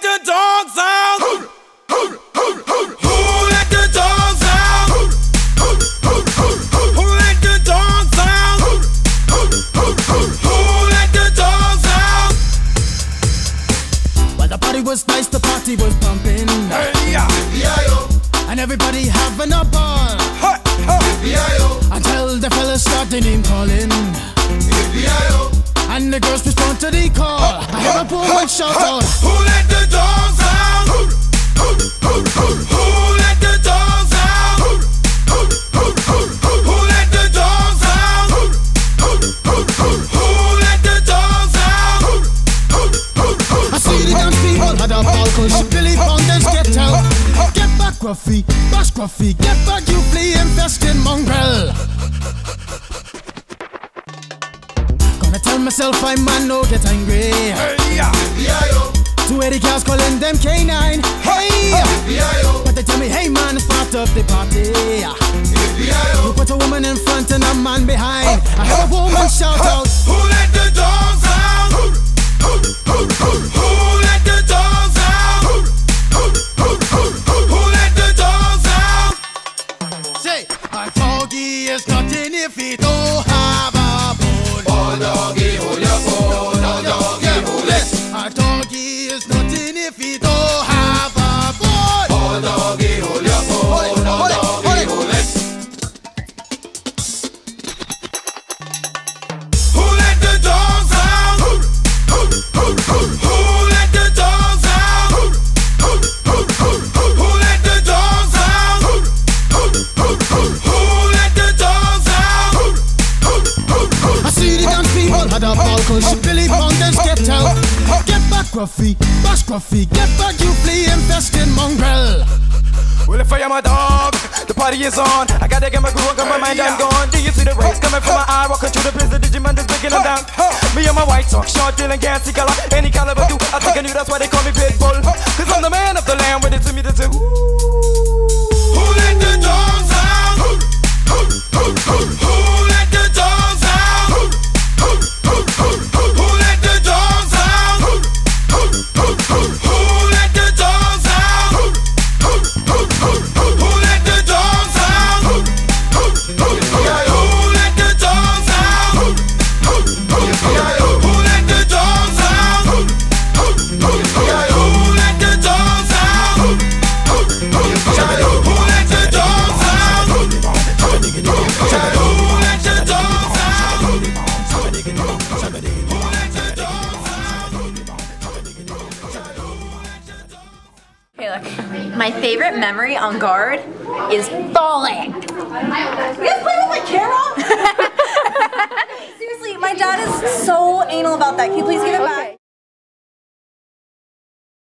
let the dogs out? Who let the dogs out? Who let the dogs out? Who let the dogs out? Well, the party was nice, the party was pumping. Hey, yeah. And everybody having a ball. Until the fellas start the name calling. And the girls respond to the call. I hear a woman shout out, who let the dogs out? Who let the dogs out? Who let the dogs out? Who let the dogs out? I see the dance people had a ball, cause Billy Fountains get out. Get back, Gruffy, bash Gruffy, get back, you flea infested mongrel. Gonna tell myself I'm man, no get angry. Hey, yeah. 280 girls calling them K9. Hey, but they tell me, hey man, it's part of the party. You put a woman in front and a man behind. I heard a woman shout out, who let the dogs out? Who let the dogs out? Who let the dogs out? say, a doggy is nothing if he don't have a bone. Oh doggy, hold your bone. Oh doggy, hold it. A doggy is nothing if he don't have a bone. Oh doggy, hold your bone. Oh doggy, hold it. Who let the dogs out? Who let the dogs out? Who let the dogs out? Who let the dogs out? I see the dance people had a ball, cause Billy Fountains get out. Get back, Gruffy, bash Gruffy, get back, you flea infested mongrel. Well, if I am a dog, the party is on. I gotta get my groove on, got my mind, I'm gone. Do you see the rays coming from my eye? Walking through the place, the Digimon is breaking them down. Me and my white talk, short, dealing, gassy color. Any caliber do, I think I knew that's why they call me Pitbull. Cause I'm the man of the land, with it to me to say, ooh. Who let the dogs out? Who let the dogs out? Who let the dogs out? Who let the dogs out? Who let the dogs out? Who let the dogs out? Who let the dogs out? Who let the dogs out? Who let the dogs out? Hey, look. My favorite memory on guard is falling. You guys play with my camera? Seriously, my dad is so anal about that. Can you please give it back?